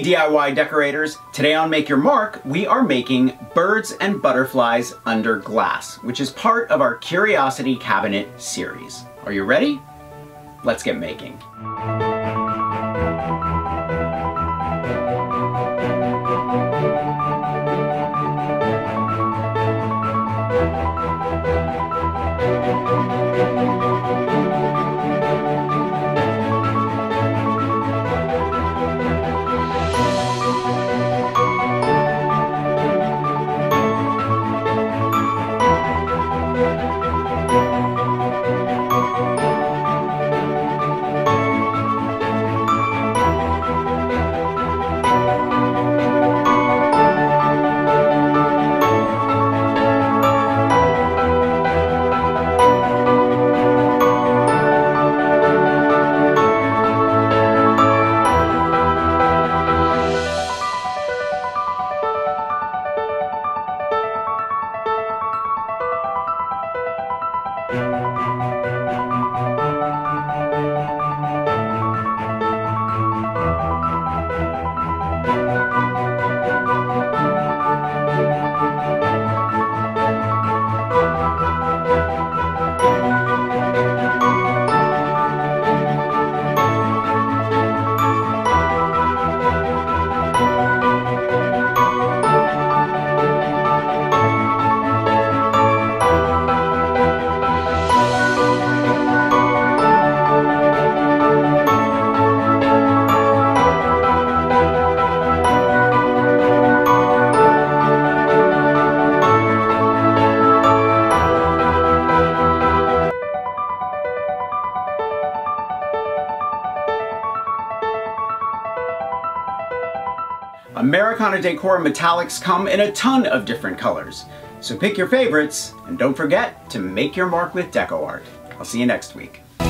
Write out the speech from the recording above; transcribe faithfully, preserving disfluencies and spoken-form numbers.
D I Y decorators. Today on Make Your Mark, we are making birds and butterflies under glass, which is part of our Curiosity Cabinet series. Are you ready? Let's get making. Americana Decor Metallics come in a ton of different colors. So pick your favorites, and don't forget to make your mark with DecoArt. I'll see you next week.